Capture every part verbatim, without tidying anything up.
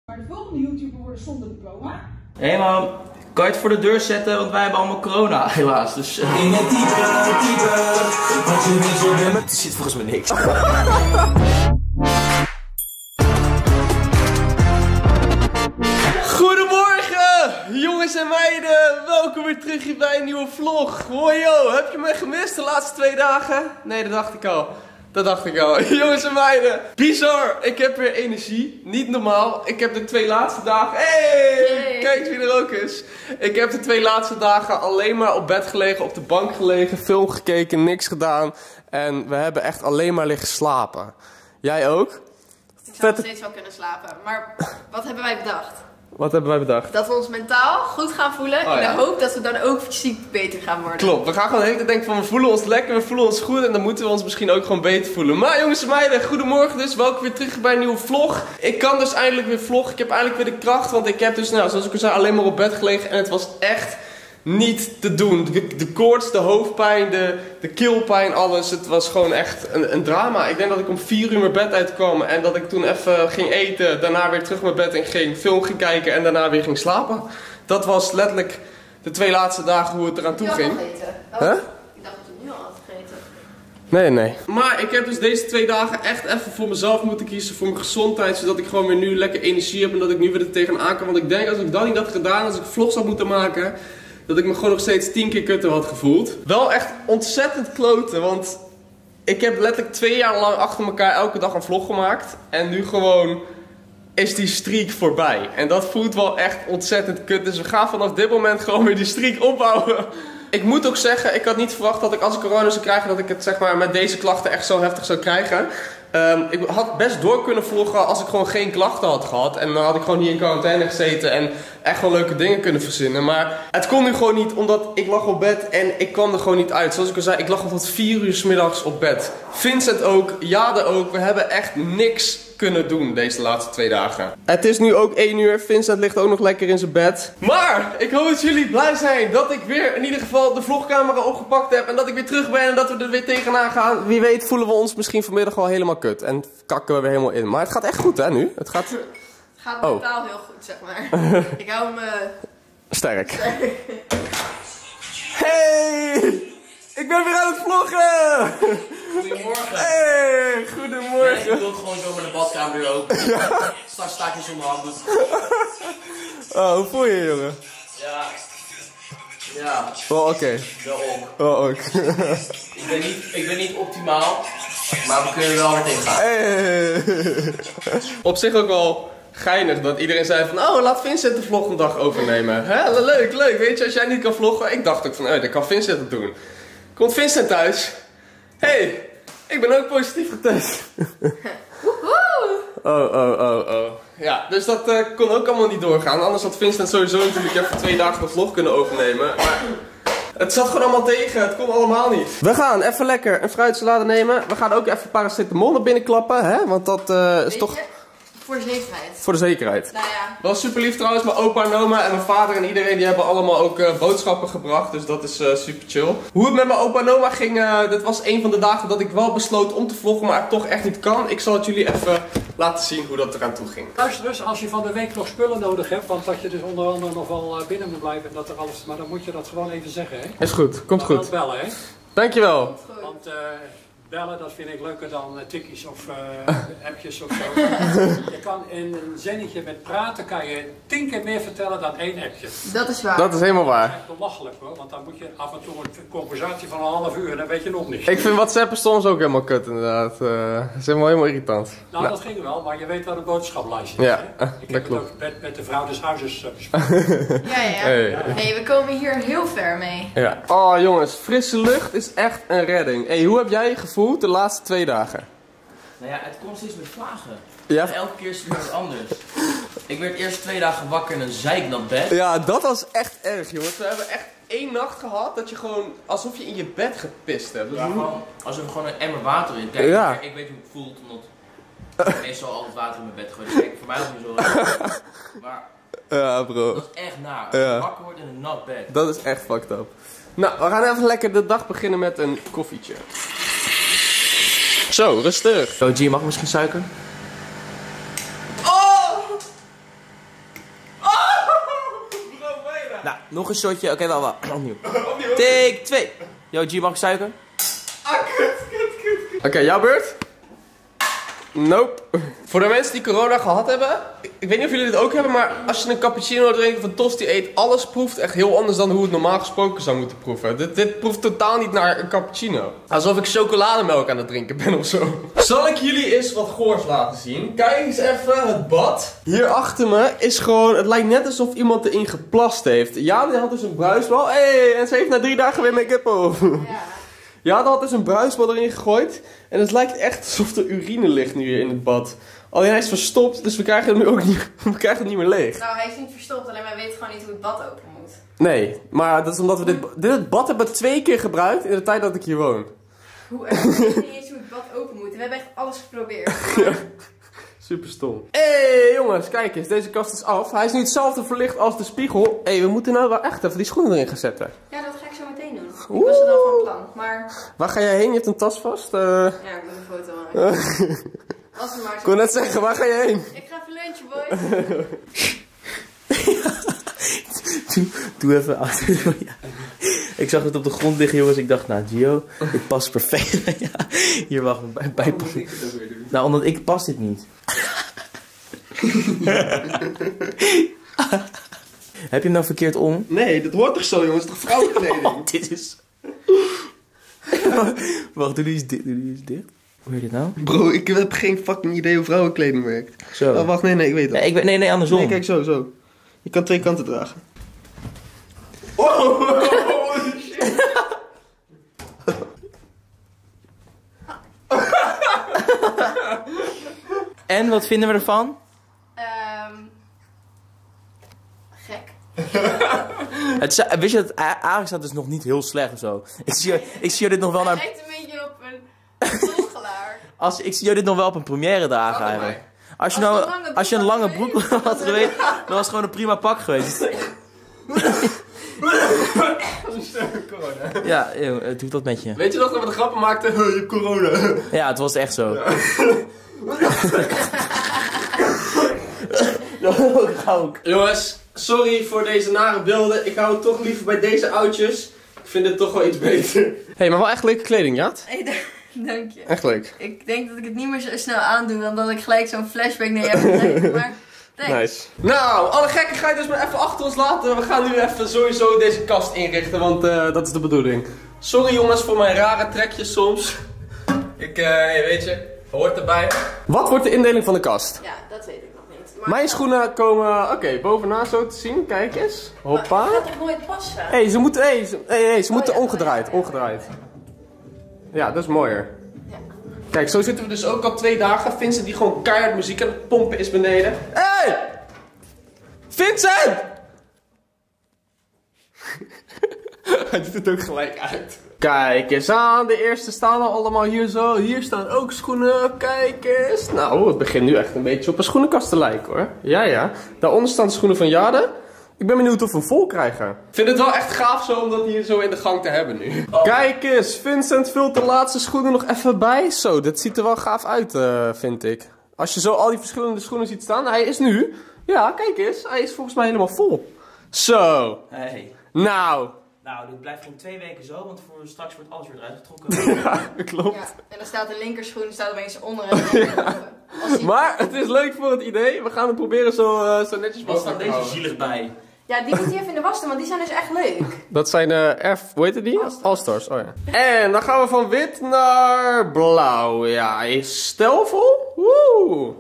Maar de volgende YouTuber wordt zonder diploma. Hé hey man, kan je het voor de deur zetten, want wij hebben allemaal corona helaas. Dus... Uh... In het diepe, diepe, want je weet zo weer. Het zit volgens mij niks. Goedemorgen, jongens en meiden. Welkom weer terug hier bij een nieuwe vlog. Hoi yo, heb je me gemist de laatste twee dagen? Nee, dat dacht ik al. Dat dacht ik al. Jongens en meiden. Bizar. Ik heb weer energie. Niet normaal. Ik heb de twee laatste dagen... Hey! hey! Kijk eens wie er ook is. Ik heb de twee laatste dagen alleen maar op bed gelegen. Op de bank gelegen. Film gekeken. Niks gedaan. En we hebben echt alleen maar liggen slapen. Jij ook? Ik zou nog steeds wel kunnen slapen. Maar wat hebben wij bedacht? Wat hebben wij bedacht? Dat we ons mentaal goed gaan voelen. Oh, in ja. de hoop dat we dan ook fysiek beter gaan worden. Klopt. We gaan gewoon de hele tijd denken van we voelen ons lekker, we voelen ons goed. En dan moeten we ons misschien ook gewoon beter voelen. Maar jongens en meiden, goedemorgen dus. Welkom weer terug bij een nieuwe vlog. Ik kan dus eindelijk weer vloggen. Ik heb eindelijk weer de kracht. Want ik heb dus, nou, zoals ik al zei, alleen maar op bed gelegen. En het was echt niet te doen. De, de koorts, de hoofdpijn, de, de keelpijn, alles. Het was gewoon echt een, een drama. Ik denk dat ik om vier uur mijn bed uitkwam. En dat ik toen even ging eten. Daarna weer terug mijn bed in ging. Film ging kijken. En daarna weer ging slapen. Dat was letterlijk de twee laatste dagen hoe het eraan toe ging. Heb je al gegeten? Oh, huh? Ik dacht dat je nu al had gegeten. Nee, nee. Maar ik heb dus deze twee dagen echt even voor mezelf moeten kiezen. Voor mijn gezondheid. Zodat ik gewoon weer nu lekker energie heb. En dat ik nu weer er tegenaan kan. Want ik denk als ik dat niet had gedaan. Als ik vlogs had moeten maken. Dat ik me gewoon nog steeds tien keer kutter had gevoeld. Wel echt ontzettend kloten. Want ik heb letterlijk twee jaar lang achter elkaar elke dag een vlog gemaakt. En nu gewoon is die streak voorbij. En dat voelt wel echt ontzettend kut. Dus we gaan vanaf dit moment gewoon weer die streak opbouwen. Ik moet ook zeggen, ik had niet verwacht dat ik als ik corona zou krijgen, dat ik het zeg maar met deze klachten echt zo heftig zou krijgen. Um, ik had best door kunnen vloggen als ik gewoon geen klachten had gehad. En dan had ik gewoon hier in quarantaine gezeten en echt wel leuke dingen kunnen verzinnen. Maar het kon nu gewoon niet, omdat ik lag op bed en ik kwam er gewoon niet uit. Zoals ik al zei, ik lag al tot vier uur 's middags op bed. Vincent ook, Jade ook. We hebben echt niks kunnen doen deze laatste twee dagen. Het is nu ook één uur. Vincent ligt ook nog lekker in zijn bed. Maar ik hoop dat jullie blij zijn dat ik weer in ieder geval de vlogcamera opgepakt heb. En dat ik weer terug ben en dat we er weer tegenaan gaan. Wie weet voelen we ons misschien vanmiddag al helemaal kut. En kakken we weer helemaal in. Maar het gaat echt goed hè nu. Het gaat... Het gaat mentaal oh. heel goed zeg maar. Ik hou me... Sterk. Sterk. Hey! Ik ben weer aan het vloggen! Goedemorgen. Hey, goedemorgen. Nee, ik wil gewoon zo met de badkamer weer open. Ja. Straks sta ik in zonder handen. Oh, hoe voel je je, jongen? Ja. Ja. Oh, oké. Okay. Wel ook. Oh, ook. ik, ben niet, ik ben niet optimaal, maar we kunnen er wel weer tegen gaan. Hey. Op zich ook wel geinig dat iedereen zei van, oh, laat Vincent de vlog een dag overnemen. Hè? Leuk, leuk. Weet je, als jij niet kan vloggen, ik dacht ook van, oh, dan kan Vincent het doen. Komt Vincent thuis. Hey, ik ben ook positief getest. Oh, oh, oh, oh. Ja, dus dat uh, kon ook allemaal niet doorgaan. Anders had Vincent sowieso natuurlijk even twee dagen de vlog kunnen overnemen. Maar het zat gewoon allemaal tegen. Het kon allemaal niet. We gaan even lekker een fruitsalade nemen. We gaan ook even paracetamol naar binnen klappen. Hè? Want dat uh, is toch... Voor de zekerheid. Voor de zekerheid. Nou ja. Dat was super lief trouwens. Mijn opa en oma en mijn vader en iedereen die hebben allemaal ook uh, boodschappen gebracht. Dus dat is uh, super chill. Hoe het met mijn opa en oma ging, uh, dit was een van de dagen dat ik wel besloot om te vloggen, maar het toch echt niet kan. Ik zal het jullie even laten zien hoe dat eraan toe ging. Luister dus, als je van de week nog spullen nodig hebt, want dat je dus onder andere nog wel binnen moet blijven en dat er alles, maar dan moet je dat gewoon even zeggen, hè? Is goed, komt maar goed. Bellen, hè? Dankjewel. Want uh, bellen, dat vind ik leuker dan uh, tikkies of uh, appjes of zo. Je kan in een zinnetje met praten kan je tien keer meer vertellen dan één appje. Dat is waar. Dat is helemaal waar. Dat is echt belachelijk hoor, want dan moet je af en toe een conversatie van een half uur en dan weet je nog niks. Ik vind WhatsApp soms ook helemaal kut inderdaad. Uh, dat is helemaal, helemaal irritant. Nou, nou, dat ging wel, maar je weet wat een boodschaplijstje is. Ja, hè? uh, Ik dat heb klopt. het ook met, met de vrouw des huizes uh, besproken. Ja, ja, ja. Hey. Nee, we komen hier heel ver mee. Ja. Oh jongens, frisse lucht is echt een redding. Hey, hoe heb jij je gevoeld de laatste twee dagen? Nou ja, het komt steeds met vlagen. Ja. En elke keer is het weer wat anders. Ik werd eerst twee dagen wakker in een zeiknat bed. Ja, dat was echt erg jongens. We hebben echt één nacht gehad dat je gewoon alsof je in je bed gepist hebt. Ja, gewoon alsof er gewoon een emmer water in. Kijk, ja. ik, ik weet hoe het voelt, omdat ik meestal altijd water in mijn bed gooi. Dus kijk, voor mij ook niet zo. Maar ja bro. dat is echt naar. Als ja. je wakker wordt in een nat bed. Dat is echt fucked up. Nou, we gaan even lekker de dag beginnen met een koffietje. Zo, rustig. O G, mag ik misschien suiker? Oh! Nou, nog een shotje. Oké, okay, wel, wel. Opnieuw. Take twee. Yo, G, mag ik suiker? Ah, kut, kut, kut, kut. Oké, okay, jouw beurt? Nope. Voor de mensen die corona gehad hebben, ik, ik weet niet of jullie dit ook hebben, maar als je een cappuccino drinkt of een tosti eet, alles proeft echt heel anders dan hoe het normaal gesproken zou moeten proeven. Dit, dit proeft totaal niet naar een cappuccino. Alsof ik chocolademelk aan het drinken ben of zo. Zal ik jullie eens wat goors laten zien? Kijk eens even, het bad. Hier achter me is gewoon, het lijkt net alsof iemand erin geplast heeft. Ja, die had dus een bruisbal. Hé, hey, en ze heeft na drie dagen weer make-up op. Ja. Ja, dat had dus een bruisbal erin gegooid. En het lijkt echt alsof er urine ligt nu hier in het bad. Alleen hij is verstopt, dus we krijgen hem nu ook niet, we krijgen het niet meer leeg. Nou, hij is niet verstopt, alleen wij weten gewoon niet hoe het bad open moet. Nee, maar dat is omdat we dit, dit bad hebben twee keer gebruikt in de tijd dat ik hier woon. Hoe erg? Ik weet niet eens hoe het bad open moet. We hebben echt alles geprobeerd. Ja. Super stom. Hé hey, jongens, kijk eens, deze kast is af. Hij is nu hetzelfde verlicht als de spiegel. Hé, hey, we moeten nou wel echt even die schoenen erin gaan zetten. Ja, dat ga ik zo meteen doen. Ik was er dan van plan, maar... Waar ga jij heen? Je hebt een tas vast? Uh... Ja, ik moet een foto maken. Als het maar ik kon net zeggen, waar ga je heen? Ik ga even lunchen, boy. doe, doe even achter. Ja. Ik zag het op de grond liggen, jongens. Ik dacht, nou, Gio, dit past perfect. Ja, hier wacht ik bij, bij passen. Nou, omdat ik pas dit niet. Heb je hem nou verkeerd om? Nee, dat hoort toch zo, jongens? Het is toch vrouwenkleding? Oh, dit is... Wacht, doe die eens dicht. Doe die eens dicht. Hoe heet dit nou? Bro, ik heb geen fucking idee hoe vrouwenkleding werkt. Zo. Oh, wacht, nee, nee, ik weet het. Nee, ik weet, nee, nee, andersom. Nee, kijk, zo, zo. Je kan twee kanten dragen. Oh, holy shit. En, wat vinden we ervan? Um, gek. Het, wist je dat eigenlijk staat dus nog niet heel slecht of zo. Ik zie, ik zie je dit nog wel naar... Het lijkt een beetje op een volgelaar. Als, ik zie je dit nog wel op een première dagen eigenlijk. Als je, nou, als je een lange broek had geweest, dan was het gewoon een prima pak geweest. Ja, joh, doe dat met je. Weet je nog dat we de grappen maakten? Je hebt corona. Ja, het was echt zo. Ja. Ook. Jongens, sorry voor deze nare beelden. Ik hou het toch liever bij deze oudjes. Ik vind het toch wel iets beter. Hé, hey, maar wel echt leuke kleding, Jaat? Hey, dank je. Echt leuk. Ik denk dat ik het niet meer zo snel aandoe, dan dat ik gelijk zo'n flashback naar je heb gekregen, maar... Thanks. Nice. Nou, alle gekkigheid dus maar even achter ons laten. We gaan nu even sowieso deze kast inrichten, want uh, dat is de bedoeling. Sorry jongens voor mijn rare trekjes soms. Ik, uh, weet je, hoort erbij. Wat wordt de indeling van de kast? Ja, dat weet ik nog niet. Maar mijn schoenen komen, oké, okay, bovenaan zo te zien. Kijk eens. Hoppa. Maar het gaat toch nooit passen? Hé, hey, ze moeten, hey, ze, hey, hey, ze oh, moeten ja, omgedraaid, oh, ja, ja. omgedraaid. Ja, dat is mooier. Ja. Kijk, zo zitten we dus ook al twee dagen. Vincent die gewoon keihard muziek aan het pompen is beneden. Hé! Hey! Vincent! Hij doet het ook gelijk uit. Kijk eens aan, de eerste staan al allemaal hier zo. Hier staan ook schoenen, kijk eens. Nou, het begint nu echt een beetje op een schoenenkast te lijken hoor. Ja, ja. Daaronder staan de schoenen van Jade. Ik ben benieuwd of we hem vol krijgen. Ik vind het wel echt gaaf zo om dat hier zo in de gang te hebben nu. Oh. Kijk eens, Vincent vult de laatste schoenen nog even bij. Zo, dit ziet er wel gaaf uit, uh, vind ik. Als je zo al die verschillende schoenen ziet staan, hij is nu... Ja, kijk eens. Hij is volgens mij helemaal vol. Zo. Hey. Nou. Nou, dit blijft gewoon twee weken zo, want voor straks wordt alles weer uitgetrokken. Ja, klopt. Ja, en dan staat de linkerschoen staat opeens onder en de ja. Die... Maar het is leuk voor het idee. We gaan het proberen zo, uh, zo netjes mogelijk. Wat staat deze houden. Zielig bij? Ja, die moet je even in de was doen, want die zijn dus echt leuk. Dat zijn uh, F, hoe heet die? All-Stars, oh ja. En dan gaan we van wit naar blauw. Ja, hij is stijlvol. Woe!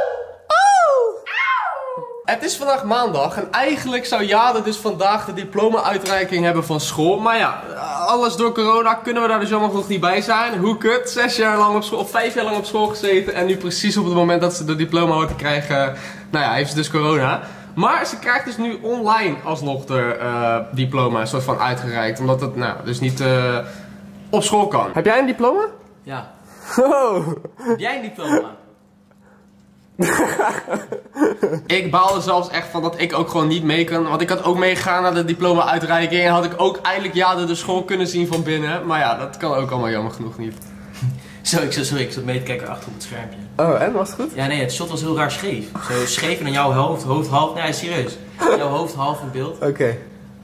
Het is vandaag maandag en eigenlijk zou Jade dus vandaag de diploma-uitreiking hebben van school. Maar ja, alles door corona kunnen we daar dus jammer nog niet bij zijn. Hoe kut, zes jaar lang op school, of vijf jaar lang op school gezeten. En nu precies op het moment dat ze de diploma hoort te krijgen, nou ja, heeft ze dus corona. Maar ze krijgt dus nu online alsnog de uh, diploma een soort van uitgereikt. Omdat het nou dus niet uh, op school kan. Heb jij een diploma? Ja. Oh. Heb jij een diploma? Ik baalde zelfs echt van dat ik ook gewoon niet mee kan. Want ik had ook meegegaan naar de diploma-uitreiking. En had ik ook eigenlijk Jade de school kunnen zien van binnen. Maar ja, dat kan ook allemaal jammer genoeg niet. Zo, ik zat, sorry, ik zat mee te kijken achter op het schermpje. Oh, en? Was het goed? Ja, nee, het shot was heel raar scheef. Zo scheef en dan jouw hoofd, hoofd half. Nee, serieus. Jouw hoofd half in beeld. Oké. Okay.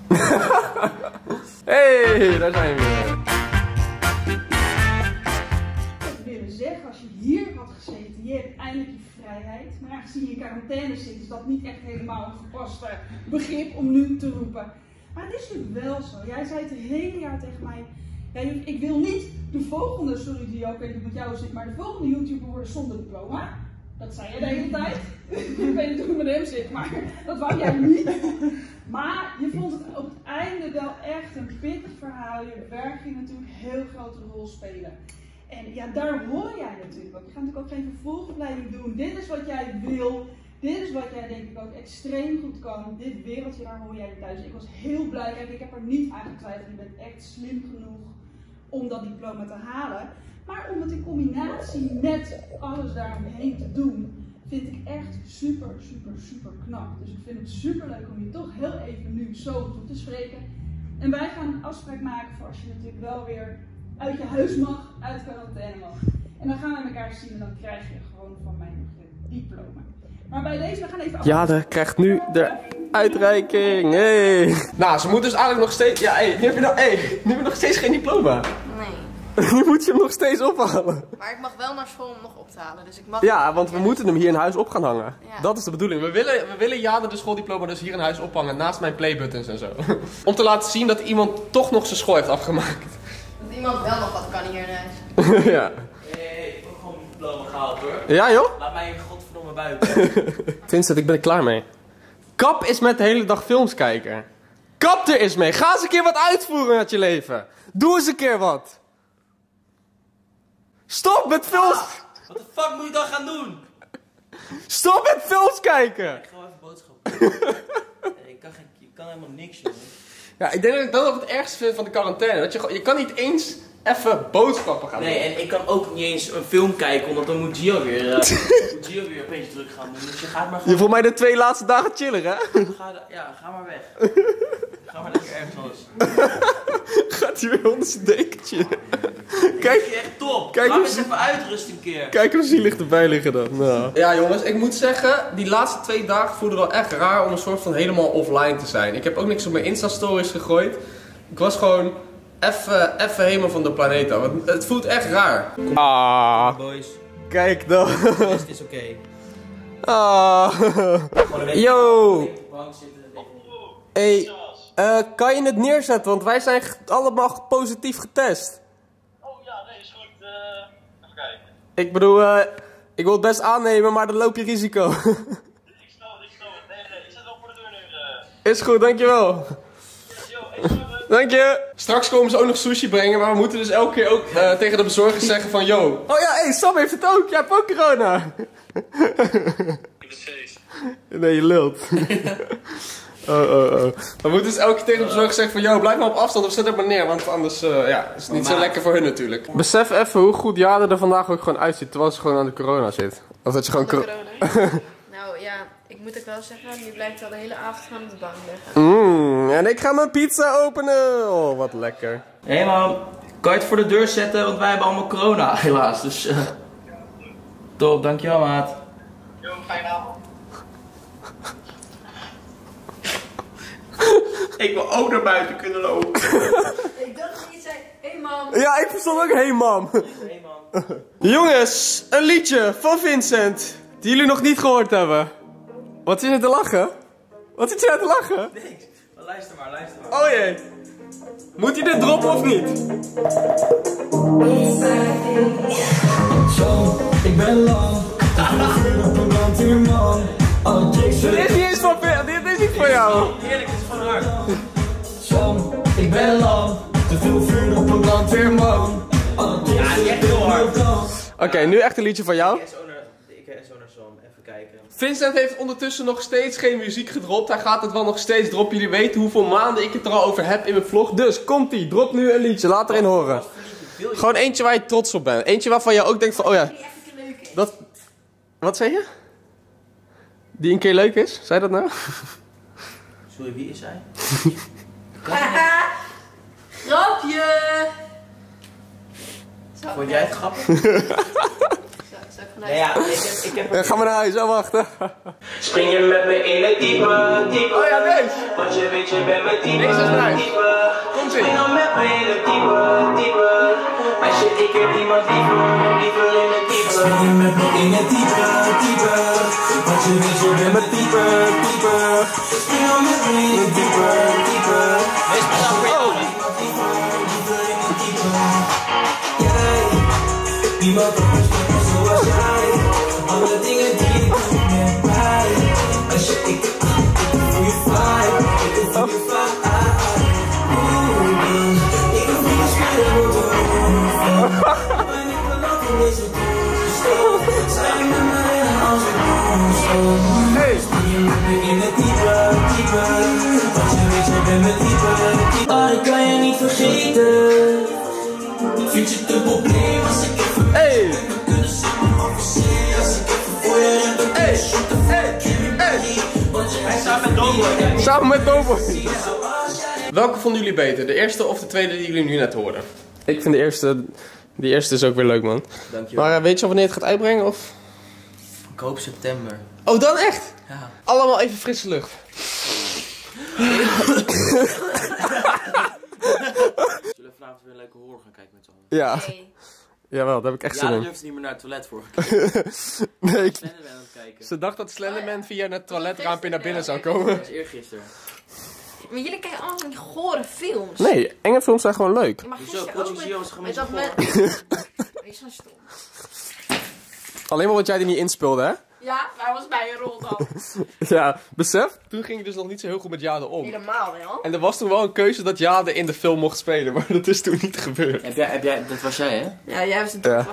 Hey, daar zijn we weer. Ik willen zeggen, als je hier had gezeten, je hebt eindelijk je vrijheid. Maar aangezien je in quarantaine zit, is dat niet echt helemaal een gepaste begrip om nu te roepen. Maar het is natuurlijk wel zo. Jij zei het een hele jaar tegen mij. Ja, ik wil niet de volgende, sorry die ook even met jou zit, maar de volgende YouTuber worden zonder diploma. Dat zei jij de hele tijd. Ik weet niet hoe het met hem zit, maar dat wou jij niet. Maar je vond het op het einde wel echt een pittig verhaal. Je werk ging natuurlijk een heel grote rol spelen. En ja, daar hoor jij natuurlijk ook. Je gaat natuurlijk ook geen vervolgopleiding doen. Dit is wat jij wil. Dit is wat jij denk ik ook extreem goed kan. Dit wereldje, daar hoor jij thuis. Ik was heel blij. Kijk, ik heb er niet aan getwijfeld. Je bent echt slim genoeg om dat diploma te halen. Maar om het in combinatie met alles daaromheen te doen, vind ik echt super, super, super knap. Dus ik vind het super leuk om je toch heel even nu zo toe te spreken. En wij gaan een afspraak maken voor als je natuurlijk wel weer uit je huis mag, uit quarantaine mag. En dan gaan we elkaar zien en dan krijg je gewoon van mij nog je diploma. Maar bij deze, we gaan even af. Jade krijgt nu de uitreiking. Hey. Nou, ze moet dus eigenlijk nog steeds. Ja, hey, nu heb je nog, hey, nu heb je nog steeds geen diploma. Nee. Nu moet je hem nog steeds ophalen. Maar ik mag wel naar school om hem nog op te halen. Dus ik mag. Ja, want we moeten hem hier in huis op gaan hangen. Ja. Dat is de bedoeling. We willen, we willen Jade de schooldiploma dus hier in huis ophangen. Naast mijn playbuttons en zo. Om te laten zien dat iemand toch nog zijn school heeft afgemaakt. Dat iemand wel nog wat kan hier in huis. Ja. Hey, ik heb gewoon mijn diploma gehaald hoor. Ja joh? Laat mij godverdomme buiten. Vincent, ik ben er klaar mee. Kap is met de hele dag films kijken. Kap er eens mee. Ga eens een keer wat uitvoeren met je leven. Doe eens een keer wat. Stop met films. Ah, wat de fuck moet ik dan gaan doen? Stop met films kijken. Ik ga wel even boodschappen doen. Nee, ik kan, geen, ik kan helemaal niks jongen. Ja, ik denk dat ik dat nog het ergste vind van de quarantaine. Dat je, gewoon- je kan niet eens even boodschappen gaan doen. Nee, en ik kan ook niet eens een film kijken, omdat dan moet Gio weer, uh, moet Gio weer opeens druk gaan doen. Dus je gaat maar Je gewoon... voelt mij de twee laatste dagen chiller, hè? Ga, de- ja, ga maar weg. Ga maar lekker ergens anders. Gaat hij weer onder zijn dekentje. Kijk, Kijk, je echt top. kijk Laat hoe eens ze- even uitrusten een keer. kijk hoe zielig erbij liggen dan. Nou. Ja jongens, ik moet zeggen, die laatste twee dagen voelde wel echt raar om een soort van helemaal offline te zijn. Ik heb ook niks op mijn Insta-stories gegooid. Ik was gewoon even, even helemaal van de planeet af. Het, het voelt echt raar. Ah, Boys, kijk dan. het is oké. Ah. Gewoon een beetje Yo. op de bank zitten en even- Hey, eh, kan je het neerzetten? Want wij zijn ge- allemaal positief getest. Oh ja, nee, is goed. Uh, even kijken. Ik bedoel, eh, ik wil het best aannemen, maar dan loop je risico. Ik snap het, ik snap het. Nee, nee, ik zet wel voor de deur nu. Uh. Is goed, dankjewel. Yo, hey, zo, uh, Dank je. Straks komen ze ook nog sushi brengen, maar we moeten dus elke keer ook eh, tegen de bezorgers zeggen van yo. Oh ja, hey, Sam heeft het ook. Jij hebt ook corona. Precies. Nee, je lult. Oh, oh, oh. We moeten dus elke keer tegen de bezorger zeggen van yo, blijf maar op afstand of zet het maar neer, want anders uh, ja, is het niet zo lekker voor hun natuurlijk. Besef even hoe goed Jade er vandaag ook gewoon uitziet terwijl ze gewoon aan de corona zit. Of dat je gewoon Zonder cor- corona. Nou ja, ik moet ook wel zeggen, nu blijft al de hele avond gewoon op de bank liggen. Mmm, en ik ga mijn pizza openen. Oh, wat lekker. Hé hey man, kan je het voor de deur zetten, want wij hebben allemaal corona helaas. Dus uh, top, dankjewel maat. Yo, fijne avond. Ik wil ook naar buiten kunnen lopen. Ik dacht dat je zei, hé hey mam. Ja, ik verstond ook hey mam. Hey man. Jongens, een liedje van Vincent. Die jullie nog niet gehoord hebben. Wat zit je te lachen? Wat zit je nou te lachen? Niks. Maar luister maar, luister maar. Oh jee. Moet hij dit droppen of niet? Zo, ik ben lang. Op een brandweerman. Alle chicks Dit is niet eens van dit is niet voor jou. Heerlijk, het is van hard. Zo, ik ben lang. Te veel vuur op een brandweerman. Alle chicks Ja, niet echt heel hard. Oké, nu echt een liedje van jou. Ik ga zo naar, ik ga zo naar Sam, even kijken. Vincent heeft ondertussen nog steeds geen muziek gedropt. Hij gaat het wel nog steeds droppen. Jullie weten hoeveel maanden ik het er al over heb in mijn vlog. Dus, komt-ie. Drop nu een liedje. Laat erin horen. Gewoon eentje waar je trots op bent. Eentje waarvan je ook denkt van, oh ja. Die even leuk is. Dat... Wat zei je? Die een keer leuk is? Zei dat nou? Sorry, wie is hij? Grapje! Zo, Vond jij het grappig? Zo, Zal ik Nee, ja, ik heb... Ik heb Ja, gaan we naar huis, oh wacht. Spring je met me in het diepe, diepe. Oh ja, deze. Want je weet, je bent me diepe, Deze is nice. diepe. Komt ie. Spring dan met me in het diepe, diepe. Meisje, ik heb iemand dieper, dieper in het diepe. Spring je met me in het diepe, diepe. Want je weet, je bent me diepe, diepe. Spring dan met me in het diepe, diepe. Wees maar voor jou. Niemand anders kan zoals jij. Alle dingen die ik doe met mij. Als je ik ik voel je vibe, ik voel je vibe. Ik voel je spelen worden. En ik wil ook in deze toestand. Zijn met mij als ik doe. Spring je met me in het diepe, diepe. Want je weet je bent me diepe, diepe. Oh, ik kan je niet vergeten. Vind je het een probleem als ik even Hey! kunnen zitten officieel als ik even voor je ren. Hey! Hey! Hey! Samen met Doughboy. Samen met Doughboy. Welke vonden jullie beter? De eerste of de tweede die jullie nu net hoorden? Ik vind de eerste... Die eerste is ook weer leuk, man. Dankjewel. Maar uh, weet je al wanneer het gaat uitbrengen, of? Ik hoop september. Oh, dan echt? Ja. Allemaal even frisse lucht. Zullen we vanavond weer een leuke horror gaan kijken met z'n allen? Ja. Nee. Jawel, daar heb ik echt Ja, zin dan in. durfde niet meer naar het toilet vorige keer. Nee, ik... Slenderman aan het kijken. Ze dacht dat Slenderman via het toiletraampje naar binnen zou komen. Dat is eergisteren. Maar jullie kijken allemaal van die gore films. Nee, enge films zijn gewoon leuk. Je mag Hoezo? gisteren Project ook Zero met- is gewoon met zo dat met... Wees zo stom. Alleen maar wat jij er niet inspeelde, hè? Ja, waar was bij een rol dan? Ja, besef, toen ging je dus nog niet zo heel goed met Jade om. Helemaal wel. En er was toen wel een keuze dat Jade in de film mocht spelen, maar dat is toen niet gebeurd. Heb jij, heb jij, dat was jij, hè? Ja, jij was een Ja.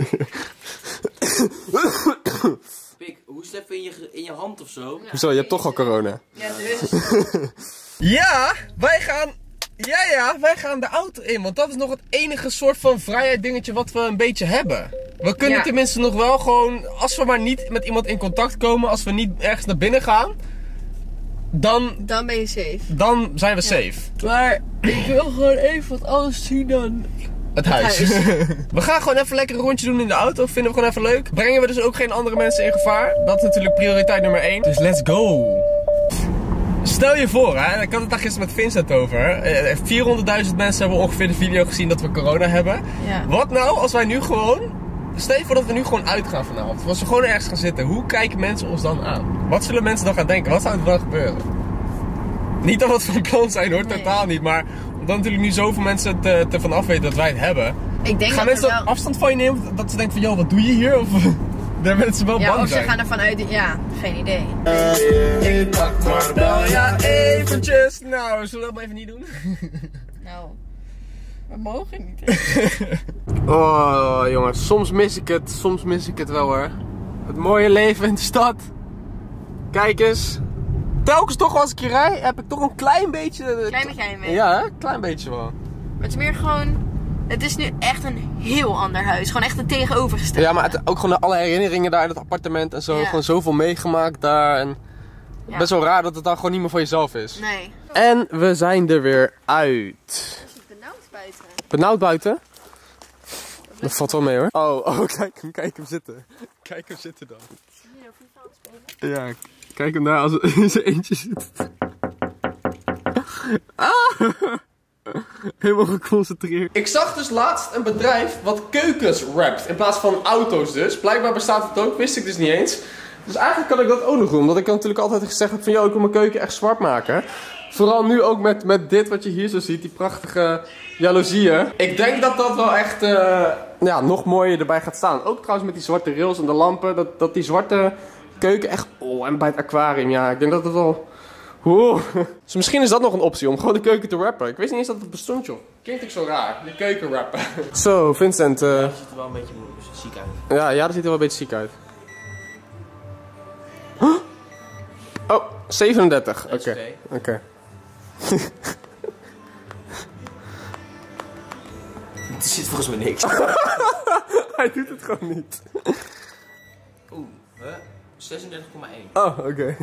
doorslag. Pik, hoe is het even in je, in je hand of zo? Hoezo, je hebt toch al corona. Ja, dus. Ja, wij gaan... Ja, ja, wij gaan de auto in, want dat is nog het enige soort van vrijheid dingetje wat we een beetje hebben. We kunnen Ja. tenminste nog wel gewoon, als we maar niet met iemand in contact komen, als we niet ergens naar binnen gaan, dan, Dan ben je safe. dan zijn we safe. Maar ik wil gewoon even wat anders zien dan het huis. huis. We gaan gewoon even lekker een rondje doen in de auto, vinden we gewoon even leuk. Brengen we dus ook geen andere mensen in gevaar. Dat is natuurlijk prioriteit nummer één. Dus let's go! Stel je voor, hè, ik had het daar gisteren met Vincent over. Eh, vierhonderdduizend mensen hebben ongeveer de video gezien dat we corona hebben. Ja. Wat nou als wij nu gewoon... Stel je voor dat we nu gewoon uitgaan vanavond. Als we gewoon ergens gaan zitten. Hoe kijken mensen ons dan aan? Wat zullen mensen dan gaan denken? Wat zou er dan gebeuren? Niet dat we het van plan zijn hoor, Nee. totaal niet. Maar omdat natuurlijk nu zoveel mensen te, te vanaf weten dat wij het hebben. Ik denk Gaan dat mensen er dan wel... afstand van je nemen? Dat ze denken van, joh, wat doe je hier? Of daar mensen wel Ja, bang of ze zijn? gaan ervan uit... Ja, geen idee. Ik pak maar bel, ja eventjes. Nou, zullen we dat maar even niet doen? Nou, we mogen niet. Oh jongens, soms mis ik het, soms mis ik het wel hoor. Het mooie leven in de stad. Kijk eens. Telkens toch als ik hier rij, heb ik toch een klein beetje... Klein beetje heimwee. Ja, hè? Klein beetje wel. Maar het is meer gewoon... Het is nu echt een heel ander huis. Gewoon echt een tegenovergestelde. Ja, maar het, ook gewoon alle herinneringen daar in het appartement en zo. Ja. Gewoon zoveel meegemaakt daar. En Ja. best wel raar dat het dan gewoon niet meer van jezelf is. Nee. En we zijn er weer uit. Het is benauwd buiten. Benauwd buiten? Dat valt wel mee hoor. Oh, oh kijk hem, kijk hem zitten. Kijk hem zitten dan. Ja, kijk hem daar als er in zijn eentje zit. Ah! Helemaal geconcentreerd. Ik zag dus laatst een bedrijf wat keukens wrapt in plaats van auto's dus. Blijkbaar bestaat het ook, wist ik dus niet eens. Dus eigenlijk kan ik dat ook nog doen, omdat ik natuurlijk altijd gezegd heb van, joh, ik wil mijn keuken echt zwart maken. Vooral nu ook met, met dit wat je hier zo ziet, die prachtige jaloezieën. Ik denk dat dat wel echt uh, ja, nog mooier erbij gaat staan. Ook trouwens met die zwarte rails en de lampen, dat, dat die zwarte keuken echt... Oh, en bij het aquarium, ja, ik denk dat het wel... Oeh. Dus misschien is dat nog een optie om gewoon de keuken te rappen. Ik wist niet eens dat het bestond, joh. Klinkt ook zo raar, de keuken rappen. Zo, Vincent. Uh... Ja, dat ziet er wel een beetje ziek uit. Ja, ja, dat ziet er wel een beetje ziek uit. Huh? Oh, zevenendertig. Oké. Okay. Oké. Okay. Er zit volgens mij niks. Hij doet het gewoon niet. Oeh, huh? zesendertig komma één. Oh, oké. Okay.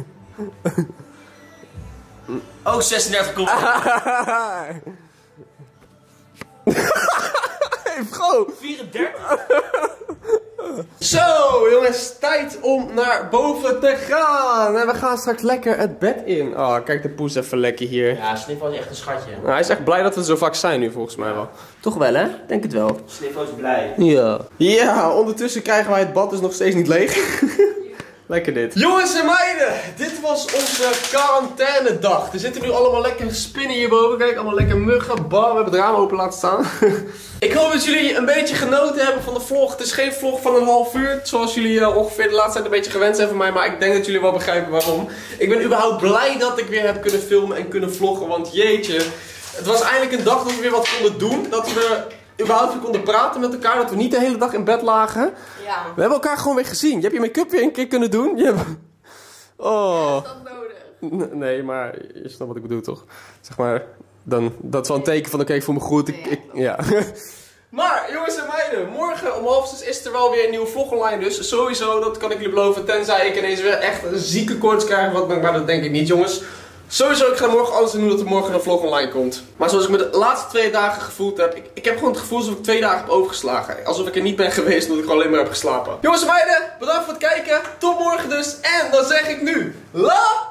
Oh, zesendertig komma één. Hey, bro! vierendertig? Zo jongens, tijd om naar boven te gaan. En we gaan straks lekker het bed in. Oh, kijk de poes even lekker hier. Ja, Sniffo is echt een schatje. Nou, hij is echt blij dat we zo vaak zijn nu volgens mij wel. Toch wel hè? Denk het wel. Sniffo is blij. Ja. Ja, ondertussen krijgen wij het bad dus nog steeds niet leeg. Lekker dit. Jongens en meiden, dit was onze quarantainedag. Er zitten nu allemaal lekker spinnen hierboven. Kijk, allemaal lekker muggen. Bam, we hebben het raam open laten staan. Ik hoop dat jullie een beetje genoten hebben van de vlog. Het is geen vlog van een half uur, zoals jullie uh, ongeveer de laatste tijd een beetje gewend zijn van mij. Maar ik denk dat jullie wel begrijpen waarom. Ik ben überhaupt blij dat ik weer heb kunnen filmen en kunnen vloggen. Want jeetje, het was eindelijk een dag dat we weer wat konden doen. Dat we überhaupt weer konden praten met elkaar. Dat we niet de hele dag in bed lagen. Ja. We hebben elkaar gewoon weer gezien. Je hebt je make-up weer een keer kunnen doen. Je hebt... Oh. Is dat nodig? Nee, maar je snapt wat ik bedoel toch? Zeg maar, dan, dat is wel een teken van oké, okay, ik voel me goed. Ik, ik, ja. Maar jongens en meiden, morgen om half zes is er wel weer een nieuwe vlog online. Dus sowieso, dat kan ik jullie beloven. Tenzij ik ineens weer echt een zieke koorts krijg. Wat, maar dat denk ik niet jongens. Sowieso, ik ga morgen alles doen dat er morgen een vlog online komt. Maar zoals ik me de laatste twee dagen gevoeld heb. Ik, ik heb gewoon het gevoel alsof ik twee dagen heb overgeslagen. Alsof ik er niet ben geweest omdat ik gewoon alleen maar heb geslapen. Jongens en meiden, bedankt voor het kijken. Tot morgen dus. En dan zeg ik nu, la!